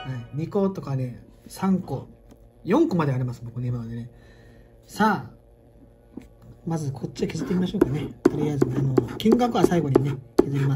い、2個とかね、3個、4個まであります、僕ね、今までね。さあ、まずこっちは削ってみましょうかね。とりあえず、金額は最後にね、削ります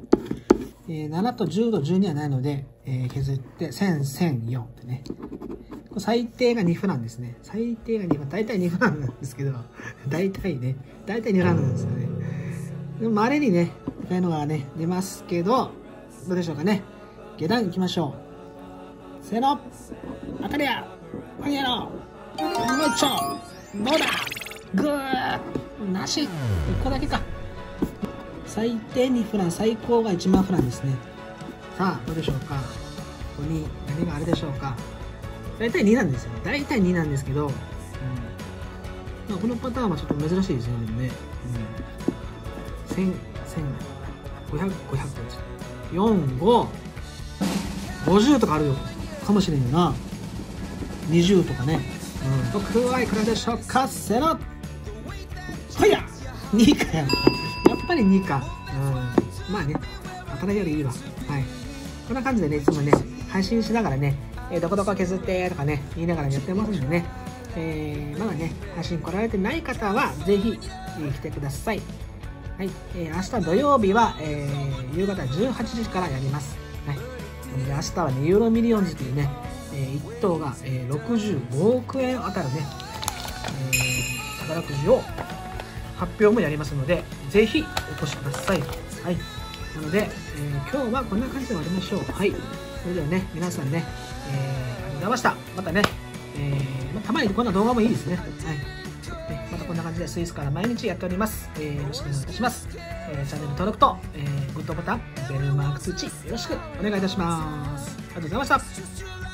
。7と10と12はないので、削って、1000、1004ってね。最低が2フランですね。最低が2フラン。大体2フランなんですけど、大体2フランなんですよね。でも、稀にね、こういうのがね、出ますけど、どうでしょうかね。下段行きましょう。せーの、当たりや、こげろ、もうちょ、どうだ、ぐー、なし、1個だけか。最低2フラン、最高が1万フランですね。さあ、どうでしょうか。ここに何があるでしょうか。大体2なんですよ。大体2なんですけど、まあ、このパターンはちょっと珍しいですね。でもね。1000、500、4、5、50とかあるよ。かもしれんよな。20とかね。僕はいくらでしょうか。せの。はいや !2 かや。やっぱり2か。まあね。当たりよりいいわ。はい。こんな感じでね、いつもね、配信しながらね、どこどこ削ってとかね、言いながらやってますんでね。まだね、配信来られてない方は、ぜひ、来てください。はい。明日土曜日は、夕方18時からやります。はい。で明日はね、ユーロミリオンズというね、1等が、65億円当たるね、宝くじを発表もやりますので、ぜひお越しください。はい。なので、今日はこんな感じで終わりましょう。はい。それではね、皆さんね、ありがとうございました。またね、たまにこんな動画もいいですね。はい。またこんな感じでスイスから毎日やっております。よろしくお願いいたします。チャンネル登録と、グッドボタン、ベルマーク通知よろしくお願いいたします。ありがとうございました。